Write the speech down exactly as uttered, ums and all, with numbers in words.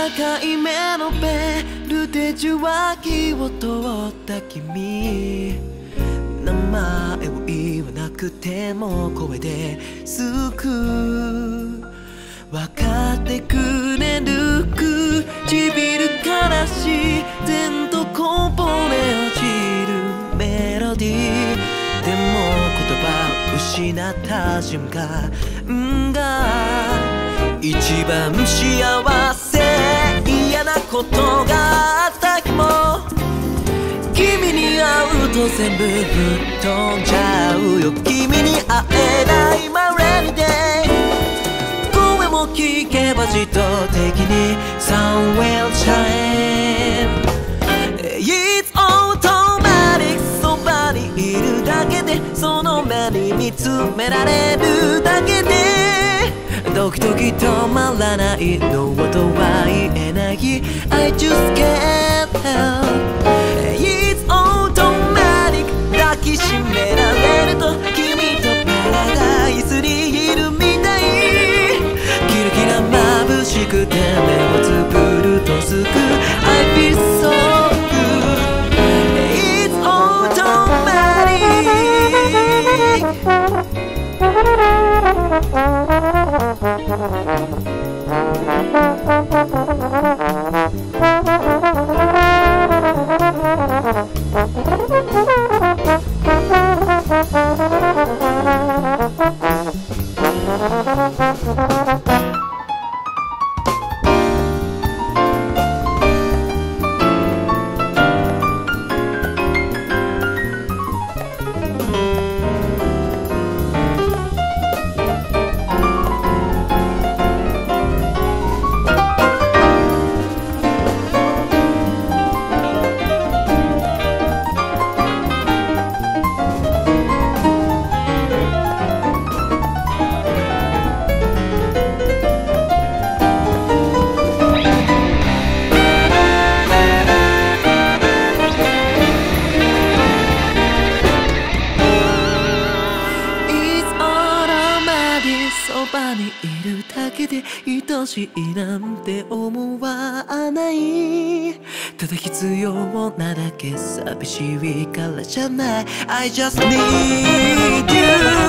赤い目のベルで受話器を通った君、名前を言わなくても声ですぐ分かってくれる、唇から自然とこぼれ落ちるメロディーでも言葉を失った瞬間が一番幸せ、嫌なことがあった日も君に会うと全部吹っ飛んじゃうよ。君に会えないマレニデイ、声も聞けば自動的に Sun will chime It's automatic、 そばにいるだけで、その目に見つめられるだけでドキドキ止まらないのとは言えない I just can't help It's automatic、 抱きしめられると君とパラダイスにいるみたい、キラキラ眩しくて目をつぶるとすぐ I feel so good It's automaticそばにいるだけで愛しいなんて思わない、ただ必要なだけ寂しいからじゃない I just need you